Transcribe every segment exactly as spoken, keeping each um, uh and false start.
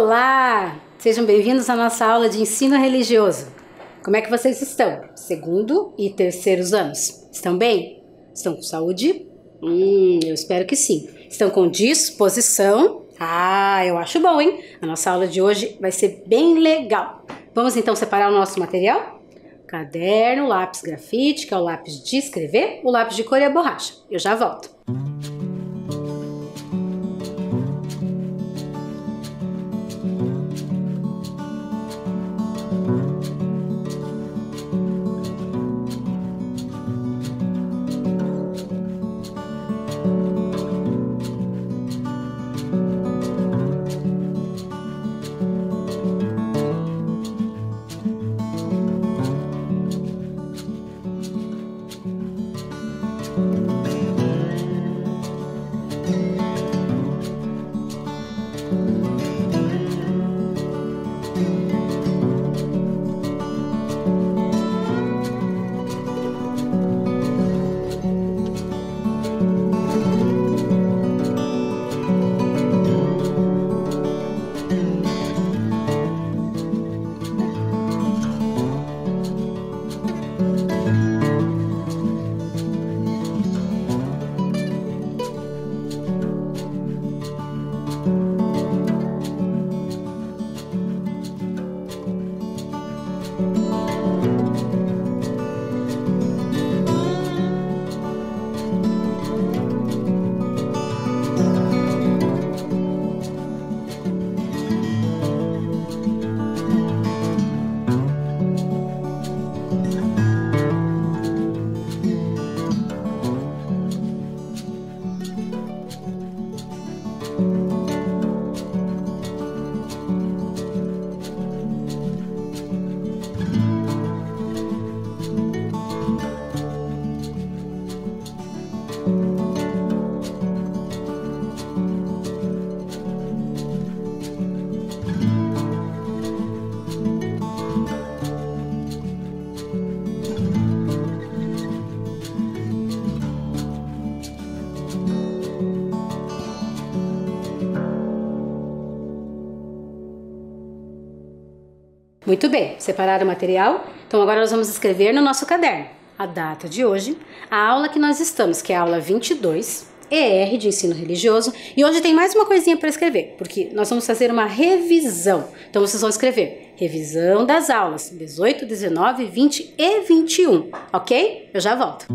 Olá! Sejam bem-vindos à nossa aula de ensino religioso. Como é que vocês estão? Segundo e terceiros anos. Estão bem? Estão com saúde? Hum, eu espero que sim. Estão com disposição? Ah, eu acho bom, hein? A nossa aula de hoje vai ser bem legal. Vamos então separar o nosso material? Caderno, lápis grafite, que é o lápis de escrever, o lápis de cor e a borracha. Eu já volto. Muito bem, separaram o material? Então agora nós vamos escrever no nosso caderno a data de hoje, a aula que nós estamos, que é a aula vinte e dois, E R de ensino religioso, e hoje tem mais uma coisinha para escrever, porque nós vamos fazer uma revisão. Então vocês vão escrever revisão das aulas dezoito, dezenove, vinte e vinte e um, ok? Eu já volto.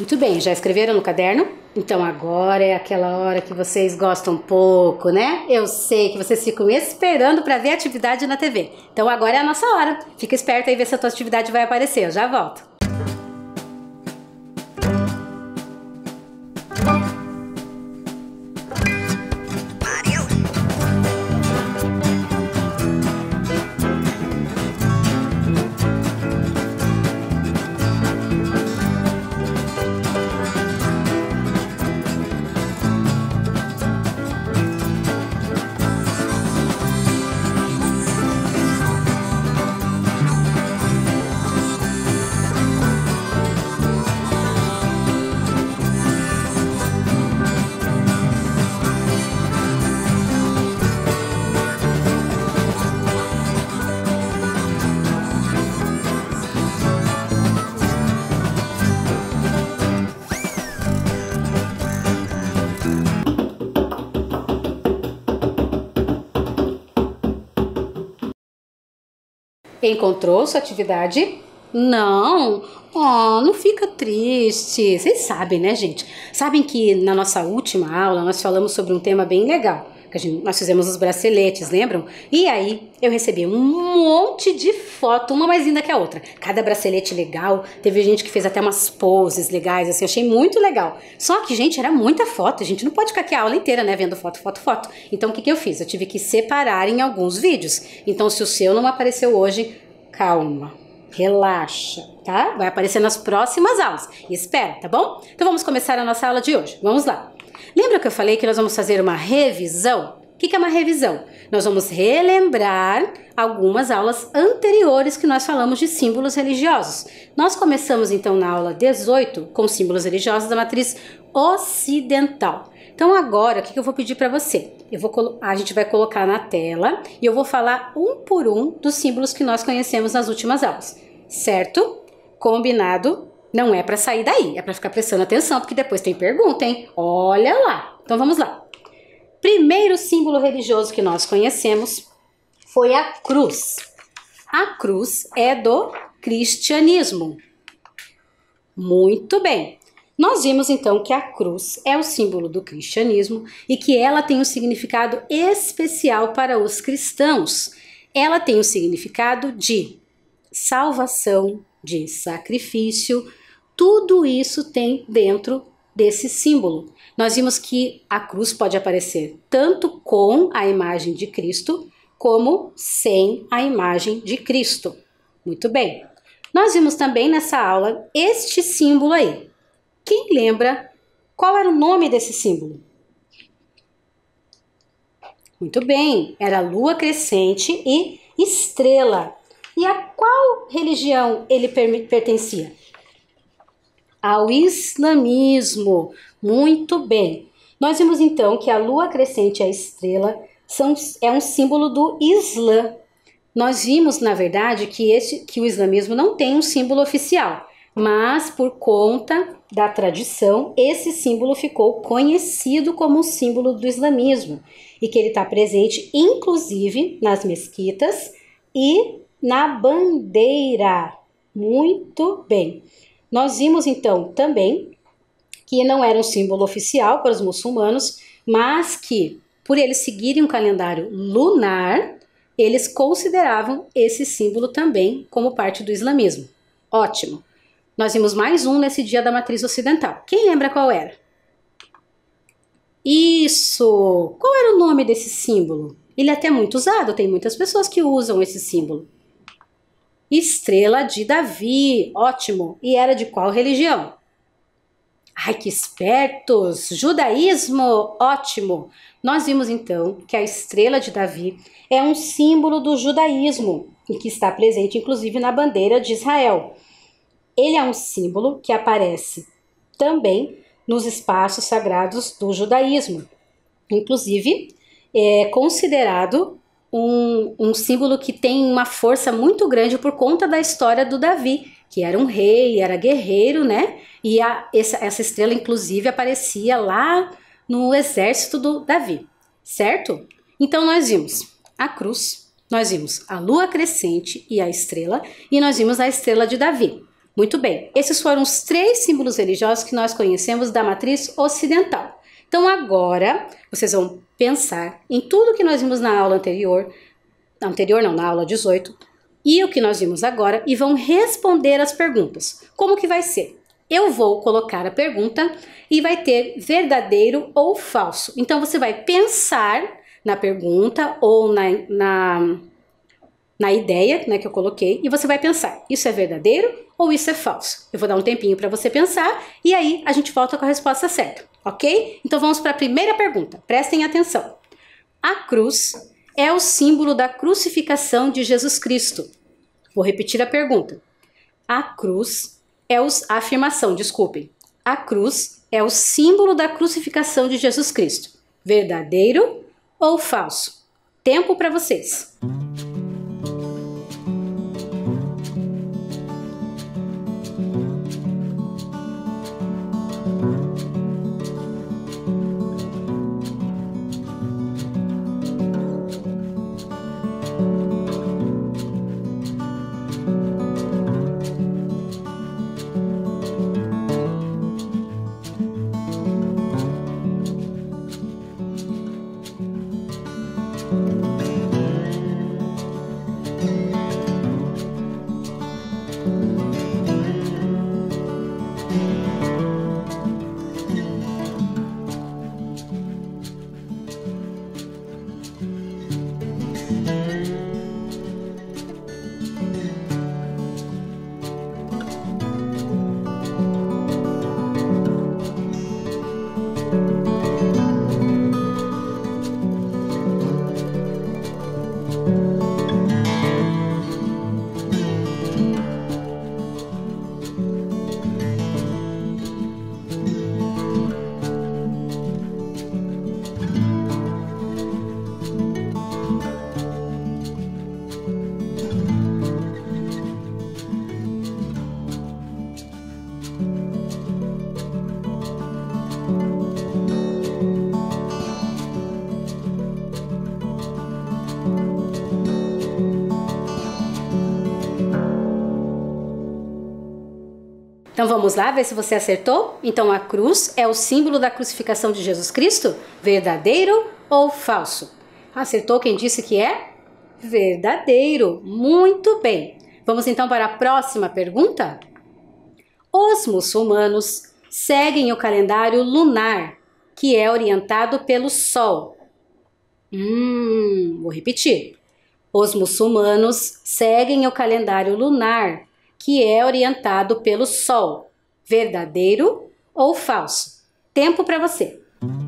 Muito bem, já escreveram no caderno? Então agora é aquela hora que vocês gostam um pouco, né? Eu sei que vocês ficam esperando para ver a atividade na T V. Então agora é a nossa hora. Fica esperto aí ver se a tua atividade vai aparecer. Eu já volto. Encontrou sua atividade? Não? Oh, não fica triste. Vocês sabem, né, gente? Sabem que na nossa última aula nós falamos sobre um tema bem legal. Que a gente, nós fizemos os braceletes, lembram? E aí eu recebi um monte de foto, uma mais linda que a outra. Cada bracelete legal. Teve gente que fez até umas poses legais, assim, eu achei muito legal. Só que, gente, era muita foto. A gente não pode ficar aqui a aula inteira, né, vendo foto, foto, foto. Então, o que que eu fiz? Eu tive que separar em alguns vídeos. Então, se o seu não apareceu hoje, calma, relaxa, tá? Vai aparecer nas próximas aulas. E espera, tá bom? Então, vamos começar a nossa aula de hoje. Vamos lá. Lembra que eu falei que nós vamos fazer uma revisão? O que é uma revisão? Nós vamos relembrar algumas aulas anteriores que nós falamos de símbolos religiosos. Nós começamos então na aula dezoito com símbolos religiosos da matriz ocidental. Então agora, o que eu vou pedir para você? Eu vou, a gente vai colocar na tela e eu vou falar um por um dos símbolos que nós conhecemos nas últimas aulas, certo? Combinado? Não é para sair daí, é para ficar prestando atenção, porque depois tem pergunta, hein? Olha lá! Então vamos lá. Primeiro símbolo religioso que nós conhecemos foi a cruz. A cruz é do cristianismo. Muito bem. Nós vimos então que a cruz é o símbolo do cristianismo e que ela tem um significado especial para os cristãos. Ela tem o significado de salvação, de sacrifício, tudo isso tem dentro desse símbolo. Nós vimos que a cruz pode aparecer tanto com a imagem de Cristo, como sem a imagem de Cristo. Muito bem. Nós vimos também nessa aula este símbolo aí. Quem lembra qual era o nome desse símbolo? Muito bem, era lua crescente e estrela. E a qual religião ele pertencia? Ao islamismo. Muito bem. Nós vimos então que a lua crescente e a estrela são, é um símbolo do Islã. Nós vimos, na verdade, que, esse, que o islamismo não tem um símbolo oficial, mas por conta da tradição, esse símbolo ficou conhecido como um símbolo do islamismo e que ele está presente, inclusive, nas mesquitas e na bandeira. Muito bem. Nós vimos então também que não era um símbolo oficial para os muçulmanos, mas que, por eles seguirem um calendário lunar, eles consideravam esse símbolo também como parte do islamismo. Ótimo! Nós vimos mais um nesse dia da matriz ocidental. Quem lembra qual era? Isso! Qual era o nome desse símbolo? Ele é até muito usado, tem muitas pessoas que usam esse símbolo. Estrela de Davi, ótimo! E era de qual religião? Ai, que espertos! Judaísmo, ótimo! Nós vimos então que a estrela de Davi é um símbolo do judaísmo e que está presente inclusive na bandeira de Israel. Ele é um símbolo que aparece também nos espaços sagrados do judaísmo. Inclusive, é considerado um, um símbolo que tem uma força muito grande por conta da história do Davi, que era um rei, era guerreiro, né? E a, essa, essa estrela, inclusive, aparecia lá no exército do Davi, certo? Então, nós vimos a cruz, nós vimos a lua crescente e a estrela, e nós vimos a estrela de Davi. Muito bem, esses foram os três símbolos religiosos que nós conhecemos da matriz ocidental. Então agora, vocês vão pensar em tudo que nós vimos na aula anterior, anterior não, na aula dezoito, e o que nós vimos agora, e vão responder as perguntas. Como que vai ser? Eu vou colocar a pergunta e vai ter verdadeiro ou falso. Então você vai pensar na pergunta ou na, na, na ideia, né, que eu coloquei, e você vai pensar, isso é verdadeiro ou isso é falso? Eu vou dar um tempinho para você pensar e aí a gente volta com a resposta certa, ok? Então vamos para a primeira pergunta, prestem atenção. A cruz é o símbolo da crucificação de Jesus Cristo. Vou repetir a pergunta. A cruz é os, a afirmação, desculpem. A cruz é o símbolo da crucificação de Jesus Cristo. Verdadeiro ou falso? Tempo para vocês. Então vamos lá ver se você acertou? Então a cruz é o símbolo da crucificação de Jesus Cristo? Verdadeiro ou falso? Acertou quem disse que é? Verdadeiro. Muito bem. Vamos então para a próxima pergunta? Os muçulmanos seguem o calendário lunar, que é orientado pelo Sol. Hum, vou repetir. Os muçulmanos seguem o calendário lunar, que é orientado pelo Sol. Verdadeiro ou falso? Tempo para você.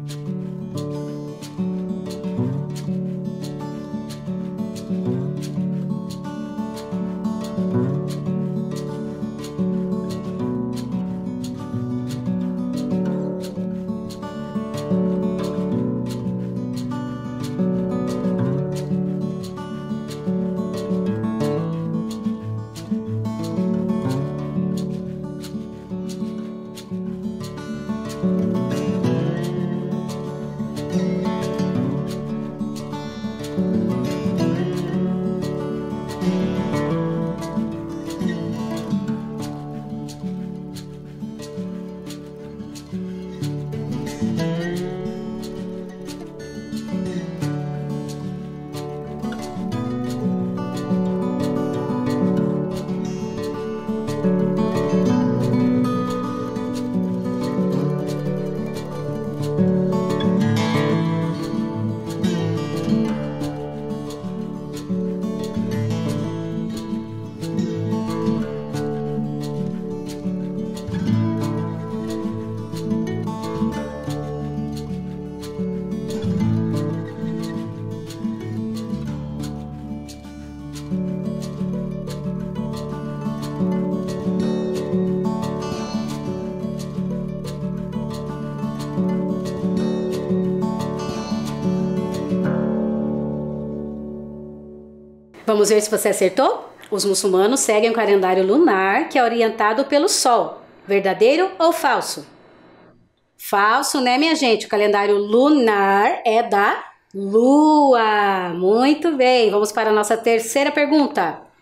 Vamos ver se você acertou? Os muçulmanos seguem o calendário lunar, que é orientado pelo Sol. Verdadeiro ou falso? Falso, né, minha gente? O calendário lunar é da Lua. Muito bem, vamos para a nossa terceira pergunta.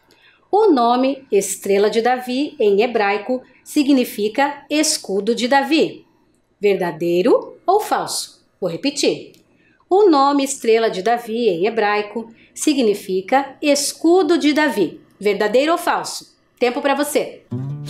O nome Estrela de Davi, em hebraico, significa escudo de Davi. Verdadeiro ou falso? Vou repetir. O nome Estrela de Davi, em hebraico, significa escudo de Davi. Verdadeiro ou falso? Tempo para você.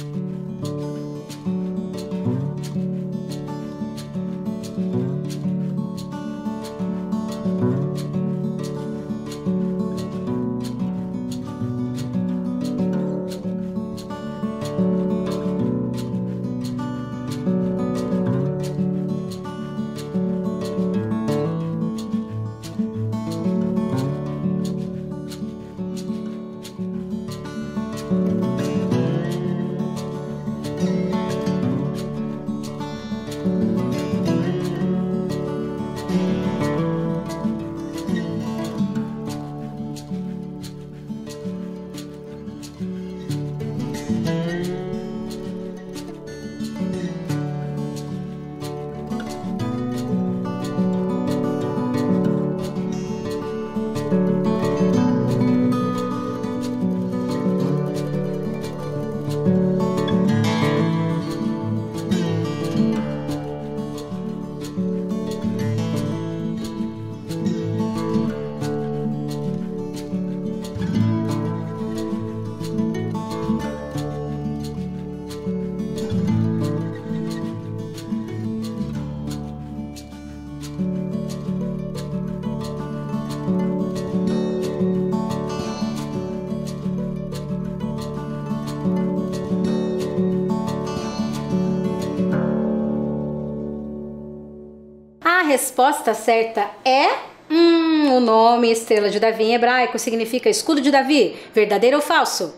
A resposta certa é... Hum, o nome Estrela de Davi em hebraico significa escudo de Davi. Verdadeiro ou falso?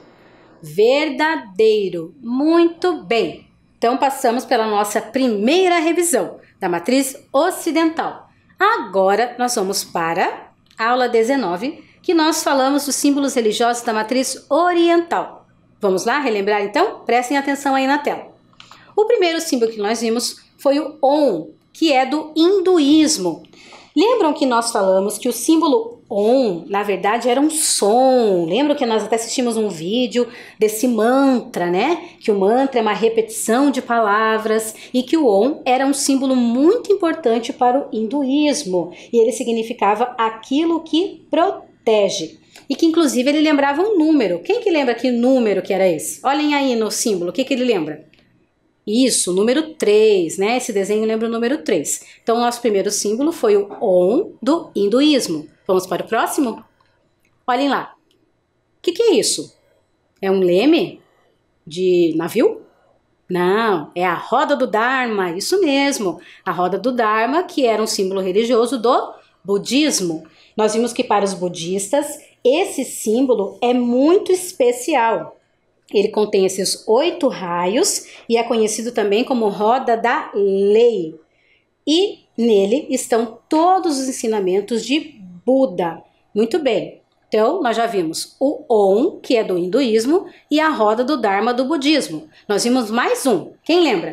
Verdadeiro. Muito bem. Então passamos pela nossa primeira revisão da matriz ocidental. Agora nós vamos para a aula dezenove, que nós falamos dos símbolos religiosos da matriz oriental. Vamos lá relembrar então? Prestem atenção aí na tela. O primeiro símbolo que nós vimos foi o Om, que é do hinduísmo. Lembram que nós falamos que o símbolo Om, na verdade, era um som? Lembram que nós até assistimos um vídeo desse mantra, né? Que o mantra é uma repetição de palavras e que o Om era um símbolo muito importante para o hinduísmo. E ele significava aquilo que protege. E que, inclusive, ele lembrava um número. Quem que lembra que número que era esse? Olhem aí no símbolo, o que que ele lembra? Isso, número três, né? Esse desenho lembra o número três. Então, o nosso primeiro símbolo foi o Om do hinduísmo. Vamos para o próximo? Olhem lá. O que que é isso? É um leme de navio? Não, é a roda do Dharma, isso mesmo. A roda do Dharma, que era um símbolo religioso do budismo. Nós vimos que para os budistas, esse símbolo é muito especial. Ele contém esses oito raios e é conhecido também como roda da lei. E nele estão todos os ensinamentos de Buda. Muito bem. Então, nós já vimos o Om, que é do hinduísmo, e a roda do Dharma do budismo. Nós vimos mais um. Quem lembra?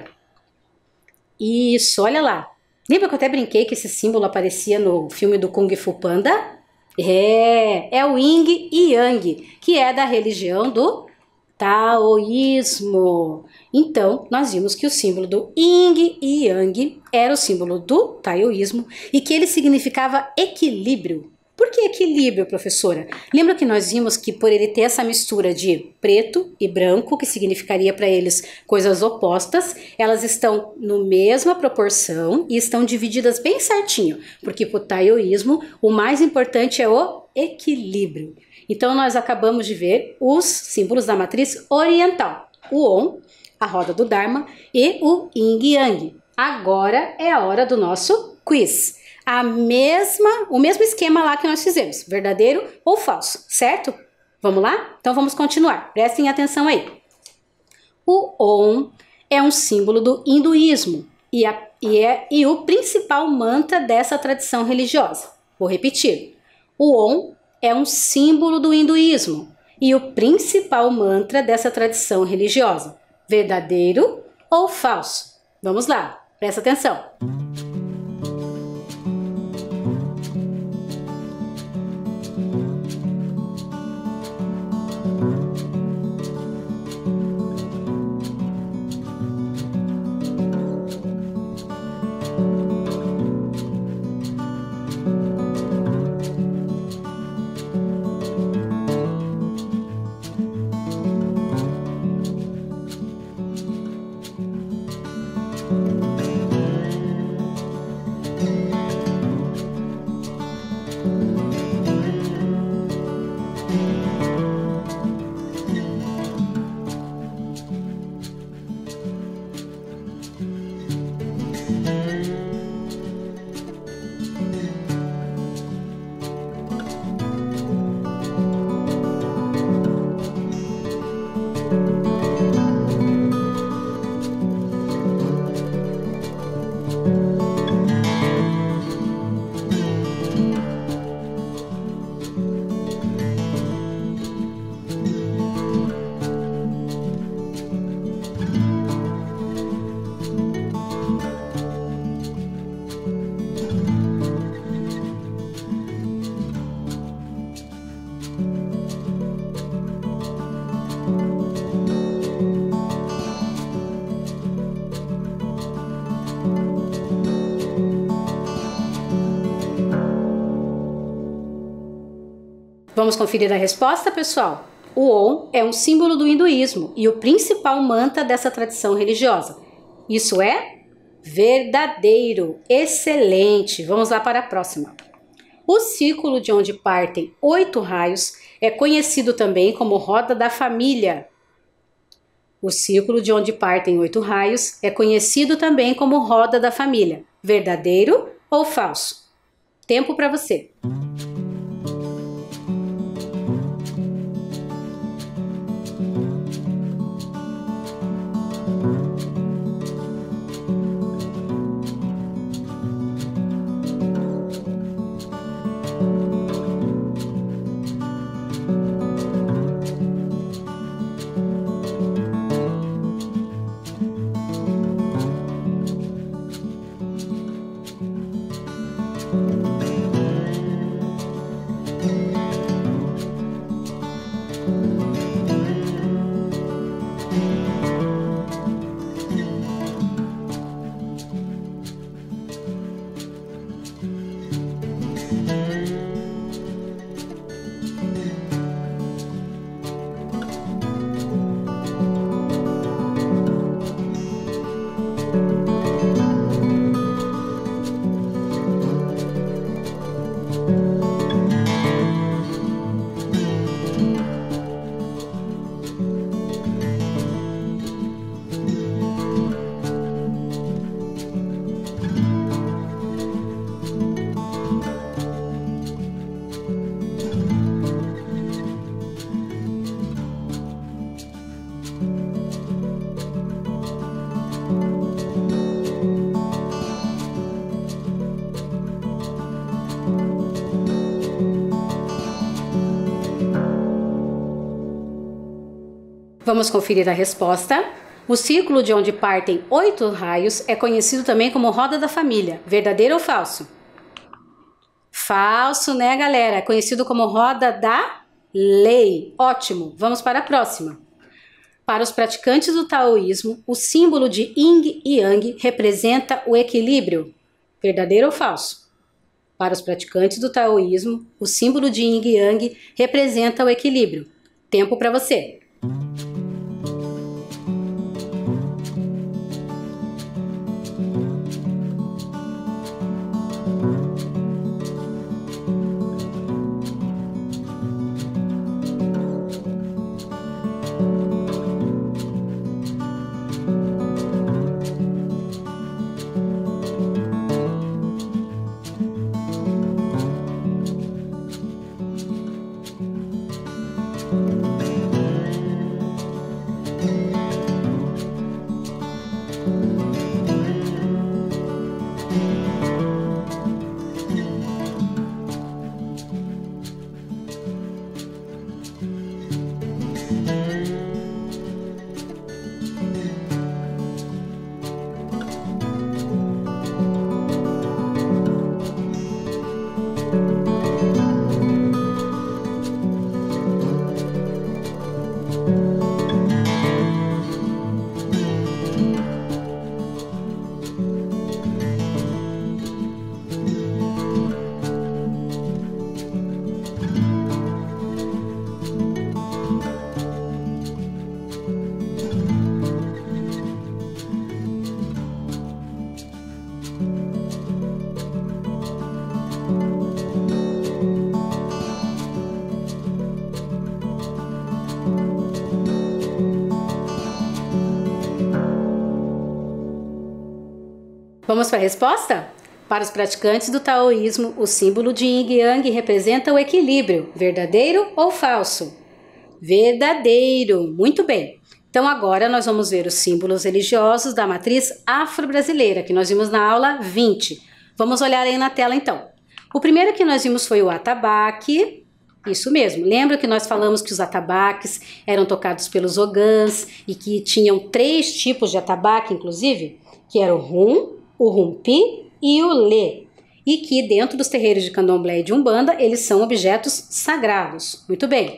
Isso, olha lá. Lembra que eu até brinquei que esse símbolo aparecia no filme do Kung Fu Panda? É, é o Yin e Yang, que é da religião do taoísmo. Então, nós vimos que o símbolo do Yin e Yang era o símbolo do taoísmo e que ele significava equilíbrio. Por que equilíbrio, professora? Lembra que nós vimos que por ele ter essa mistura de preto e branco, que significaria para eles coisas opostas, elas estão na mesma proporção e estão divididas bem certinho, porque para o taoísmo o mais importante é o equilíbrio. Então, nós acabamos de ver os símbolos da matriz oriental. O Om, a roda do Dharma e o Yin e Yang. Agora é a hora do nosso quiz. A mesma, o mesmo esquema lá que nós fizemos, verdadeiro ou falso, certo? Vamos lá? Então vamos continuar, prestem atenção aí. O Om é um símbolo do hinduísmo e, a, e é e o principal mantra dessa tradição religiosa. Vou repetir. O Om é um símbolo do hinduísmo e o principal mantra dessa tradição religiosa. Verdadeiro ou falso? Vamos lá, presta atenção. Vamos conferir a resposta, pessoal? O Om é um símbolo do hinduísmo e o principal mantra dessa tradição religiosa. Isso é verdadeiro, excelente. Vamos lá para a próxima. O círculo de onde partem oito raios é conhecido também como roda da família. O círculo de onde partem oito raios é conhecido também como roda da família. Verdadeiro ou falso? Tempo para você. Vamos conferir a resposta. O círculo de onde partem oito raios é conhecido também como roda da família. Verdadeiro ou falso? Falso, né, galera? É conhecido como roda da lei. Ótimo. Vamos para a próxima. Para os praticantes do taoísmo, o símbolo de Yin e Yang representa o equilíbrio. Verdadeiro ou falso? Para os praticantes do taoísmo, o símbolo de Yin e Yang representa o equilíbrio. Tempo para você. Vamos para a resposta? Para os praticantes do taoísmo, o símbolo de Yin e Yang representa o equilíbrio. Verdadeiro ou falso? Verdadeiro. Muito bem. Então agora nós vamos ver os símbolos religiosos da matriz afro-brasileira, que nós vimos na aula vinte. Vamos olhar aí na tela então. O primeiro que nós vimos foi o atabaque. Isso mesmo. Lembra que nós falamos que os atabaques eram tocados pelos ogãs e que tinham três tipos de atabaque, inclusive, que era o rum, o rumpi e o lê, e que dentro dos terreiros de candomblé e de umbanda eles são objetos sagrados. Muito bem.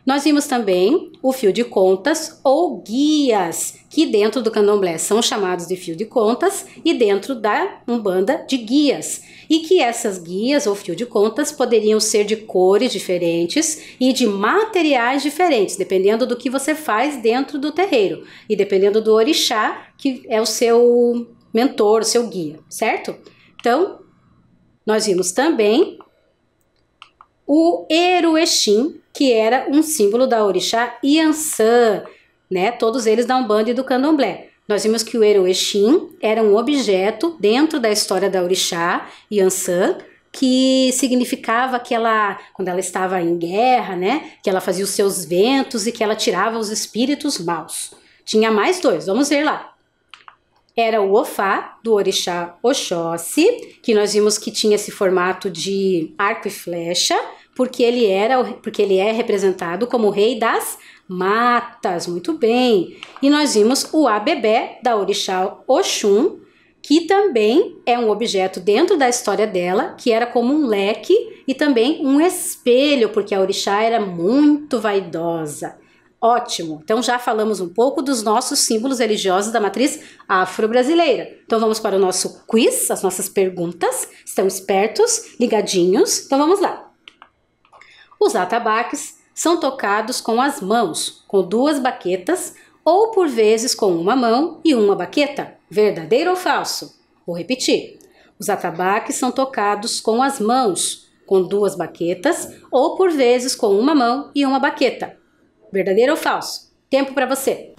Nós vimos também o fio de contas ou guias, que dentro do candomblé são chamados de fio de contas e dentro da Umbanda de guias. E que essas guias ou fio de contas poderiam ser de cores diferentes e de materiais diferentes, dependendo do que você faz dentro do terreiro e dependendo do orixá, que é o seu mentor, o seu guia, certo? Então, nós vimos também o Eruexim, que era um símbolo da orixá Iansã, né? Todos eles da Umbanda e do Candomblé. Nós vimos que o Eruexim era um objeto dentro da história da orixá Iansã, que significava que ela, quando ela estava em guerra, né? Que ela fazia os seus ventos e que ela tirava os espíritos maus. Tinha mais dois, vamos ver lá. Era o Ofá, do orixá Oxóssi, que nós vimos que tinha esse formato de arco e flecha, porque ele, era, porque ele é representado como o rei das matas, muito bem. E nós vimos o Abebé, da orixá Oxum, que também é um objeto dentro da história dela, que era como um leque e também um espelho, porque a orixá era muito vaidosa. Ótimo! Então já falamos um pouco dos nossos símbolos religiosos da matriz afro-brasileira. Então vamos para o nosso quiz, as nossas perguntas. Estão espertos, ligadinhos? Então vamos lá. Os atabaques são tocados com as mãos, com duas baquetas, ou por vezes com uma mão e uma baqueta. Verdadeiro ou falso? Vou repetir. Os atabaques são tocados com as mãos, com duas baquetas, ou por vezes com uma mão e uma baqueta. Verdadeiro ou falso? Tempo para você.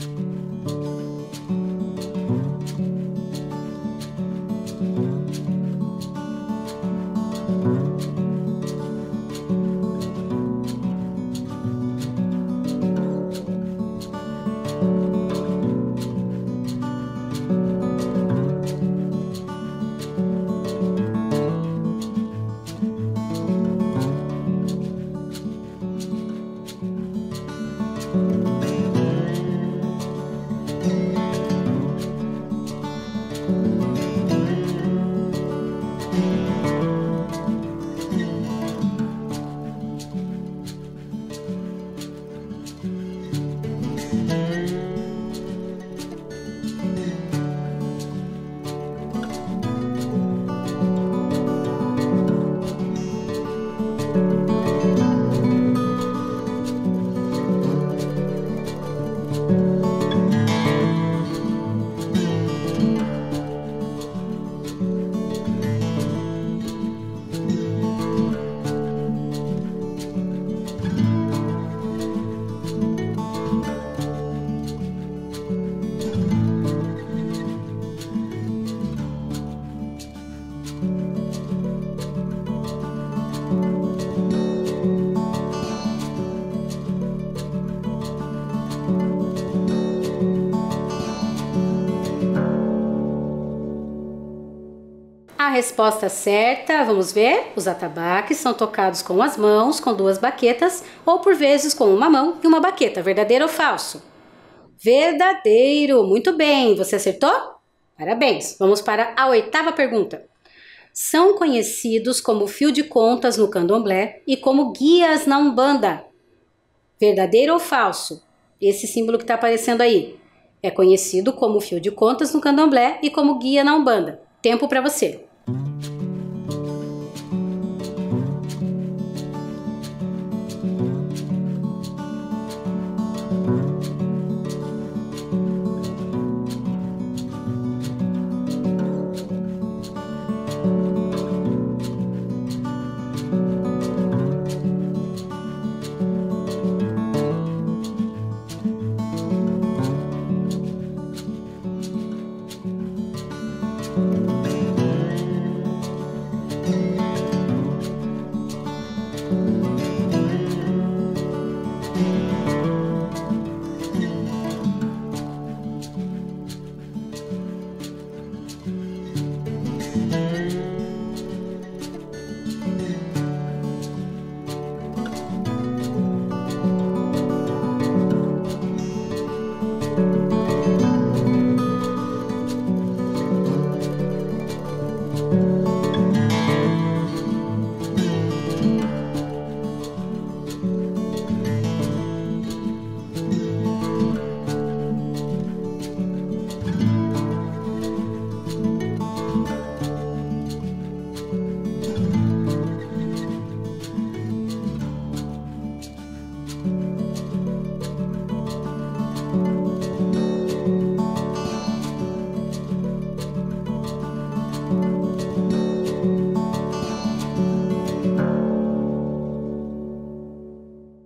A resposta certa, vamos ver, os atabaques são tocados com as mãos, com duas baquetas, ou por vezes com uma mão e uma baqueta. Verdadeiro ou falso? Verdadeiro, muito bem, você acertou? Parabéns, vamos para a oitava pergunta. São conhecidos como fio de contas no candomblé e como guias na Umbanda. Verdadeiro ou falso? Esse símbolo que está aparecendo aí é conhecido como fio de contas no candomblé e como guia na Umbanda. Tempo para você.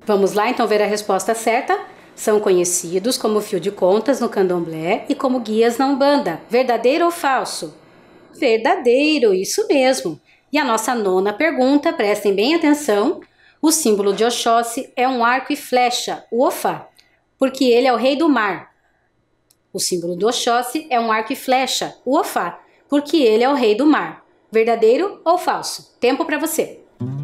Vamos lá então ver a resposta certa? São conhecidos como fio de contas no candomblé e como guias na Umbanda. Verdadeiro ou falso? Verdadeiro, isso mesmo. E a nossa nona pergunta, prestem bem atenção. O símbolo de Oxóssi é um arco e flecha, o Ofá, porque ele é o rei do mar. O símbolo do Oxóssi é um arco e flecha, o Ofá, porque ele é o rei do mar. Verdadeiro ou falso? Tempo para você.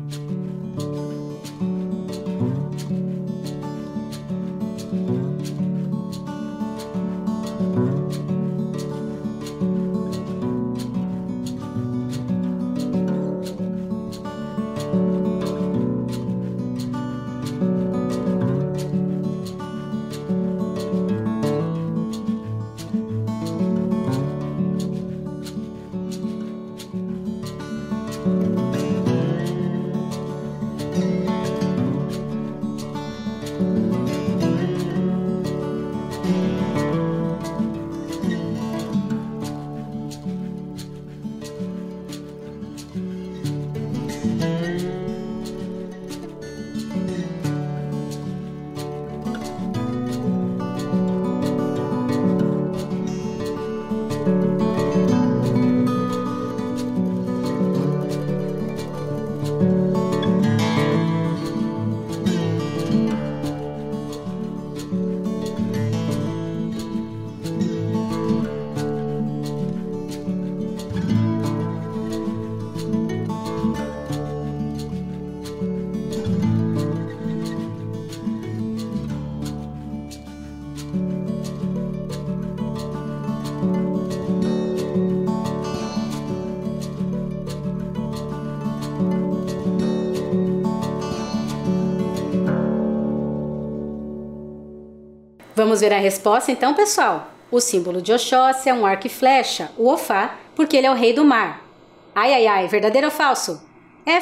Vamos ver a resposta então, pessoal? O símbolo de Oxóssi é um arco e flecha, o Ofá, porque ele é o rei do mar. Ai, ai, ai, verdadeiro ou falso? É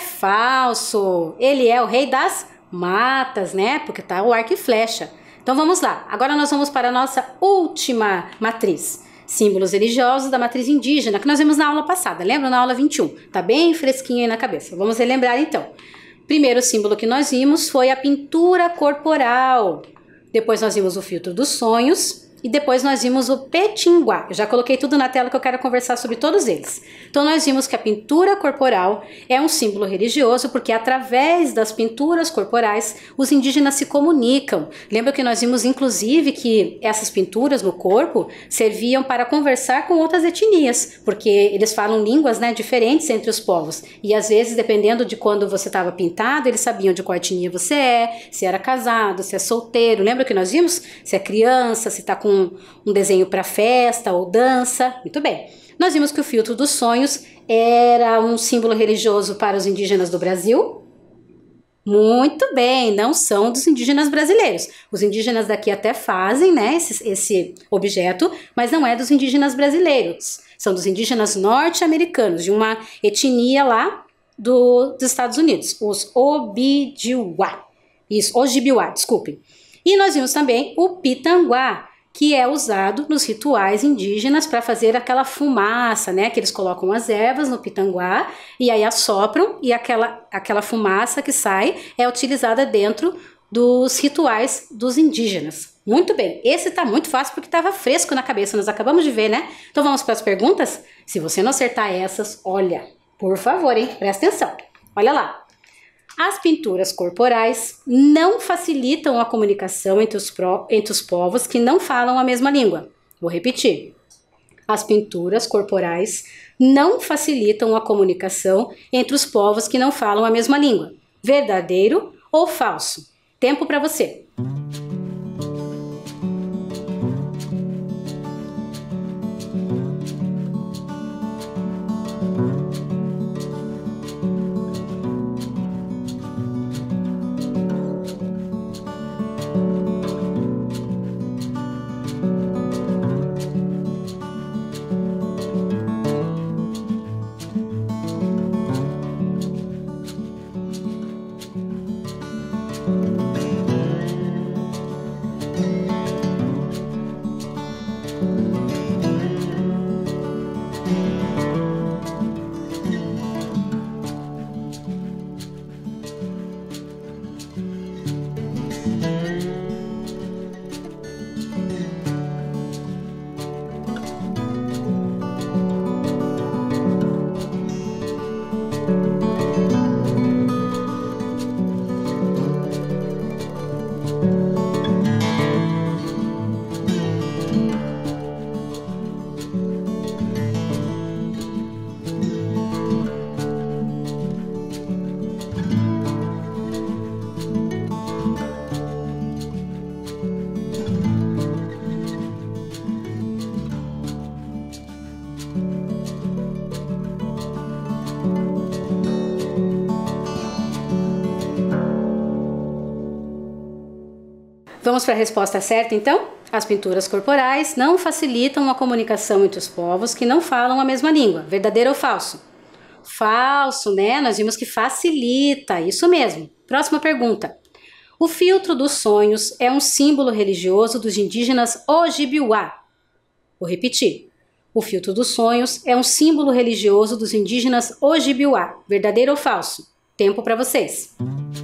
falso! Ele é o rei das matas, né? Porque tá o arco e flecha. Então vamos lá. Agora nós vamos para a nossa última matriz. Símbolos religiosos da matriz indígena, que nós vimos na aula passada. Lembra? Na aula vinte e um. Tá bem fresquinho aí na cabeça. Vamos relembrar então. Primeiro símbolo que nós vimos foi a pintura corporal. Depois nós vimos o filtro dos sonhos e depois nós vimos o Petinguá. Eu já coloquei tudo na tela que eu quero conversar sobre todos eles. Então nós vimos que a pintura corporal é um símbolo religioso porque através das pinturas corporais os indígenas se comunicam. Lembra que nós vimos inclusive que essas pinturas no corpo serviam para conversar com outras etnias, porque eles falam línguas, né, diferentes entre os povos. E às vezes, dependendo de quando você estava pintado, eles sabiam de qual etnia você é, se era casado, se é solteiro. Lembra que nós vimos? Se é criança, se está com um desenho para festa ou dança. Muito bem. Nós vimos que o filtro dos sonhos era um símbolo religioso para os indígenas do Brasil. Muito bem, não são dos indígenas brasileiros. Os indígenas daqui até fazem, né, esse, esse objeto, mas não é dos indígenas brasileiros. São dos indígenas norte-americanos, de uma etnia lá do, dos Estados Unidos, os Obidiuá. Isso, Ojibwa, desculpem. E nós vimos também o Pitanguá, que é usado nos rituais indígenas para fazer aquela fumaça, né? Que eles colocam as ervas no pitanguá e aí assopram e aquela, aquela fumaça que sai é utilizada dentro dos rituais dos indígenas. Muito bem, esse tá muito fácil porque estava fresco na cabeça, nós acabamos de ver, né? Então vamos para as perguntas? Se você não acertar essas, olha, por favor, hein? Presta atenção. Olha lá. As pinturas corporais não facilitam a comunicação entre os, pro, entre os povos que não falam a mesma língua. Vou repetir. As pinturas corporais não facilitam a comunicação entre os povos que não falam a mesma língua. Verdadeiro ou falso? Tempo para você. Vamos para a resposta certa, então? As pinturas corporais não facilitam a comunicação entre os povos que não falam a mesma língua. Verdadeiro ou falso? Falso, né? Nós vimos que facilita, isso mesmo. Próxima pergunta. O filtro dos sonhos é um símbolo religioso dos indígenas Ojibwa. Vou repetir. O filtro dos sonhos é um símbolo religioso dos indígenas Ojibwa. Verdadeiro ou falso? Tempo para vocês.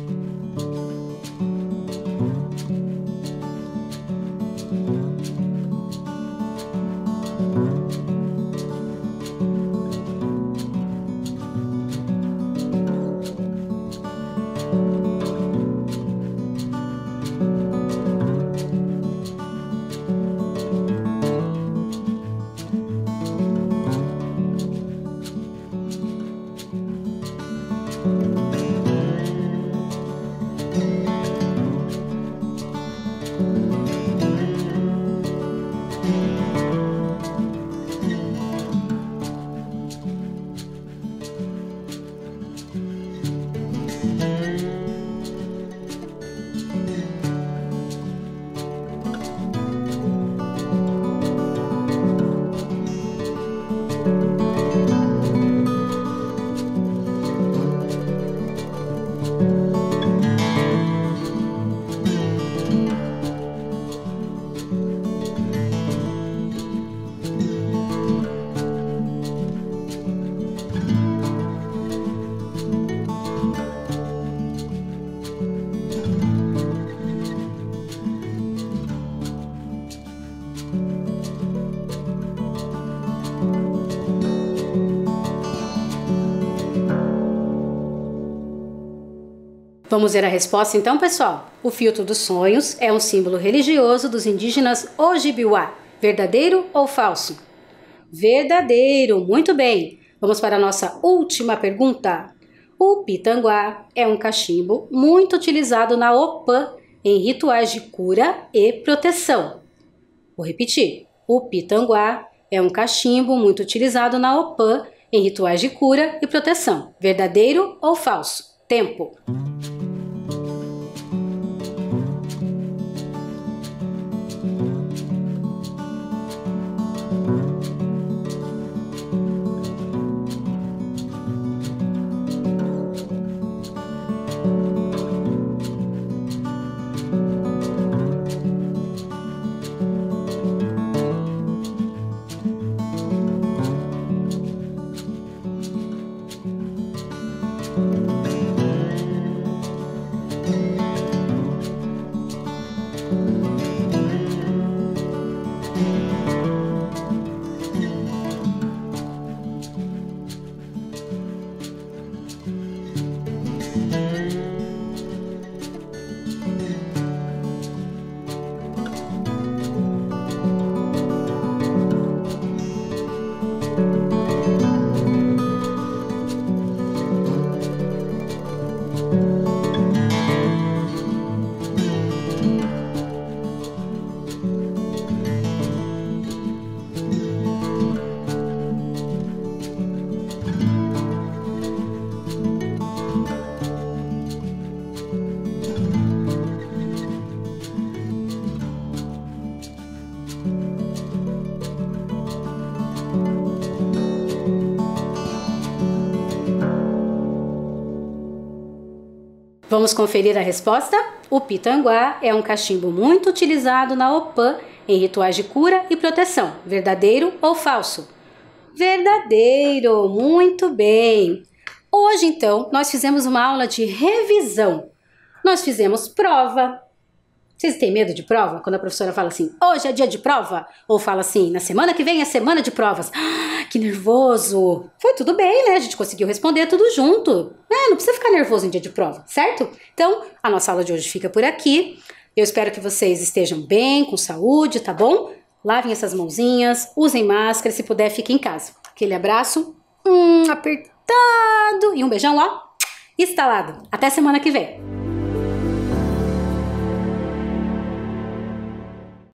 Vamos ver a resposta então, pessoal? O filtro dos sonhos é um símbolo religioso dos indígenas Ojibwa. Verdadeiro ou falso? Verdadeiro, muito bem. Vamos para a nossa última pergunta. O pitanguá é um cachimbo muito utilizado na Opã em rituais de cura e proteção. Vou repetir. O pitanguá é um cachimbo muito utilizado na Opã em rituais de cura e proteção. Verdadeiro ou falso? Tempo. Vamos conferir a resposta? O pitanguá é um cachimbo muito utilizado na Opã em rituais de cura e proteção. Verdadeiro ou falso? Verdadeiro, muito bem! Hoje, então, nós fizemos uma aula de revisão. Nós fizemos prova. Vocês têm medo de prova? Quando a professora fala assim, hoje é dia de prova? Ou fala assim, na semana que vem é semana de provas. Ah, que nervoso! Foi tudo bem, né? A gente conseguiu responder tudo junto. É, não precisa ficar nervoso em dia de prova, certo? Então, a nossa aula de hoje fica por aqui. Eu espero que vocês estejam bem, com saúde, tá bom? Lavem essas mãozinhas, usem máscara, se puder, fiquem em casa. Aquele abraço, hum, apertado e um beijão, ó, instalado. Até semana que vem.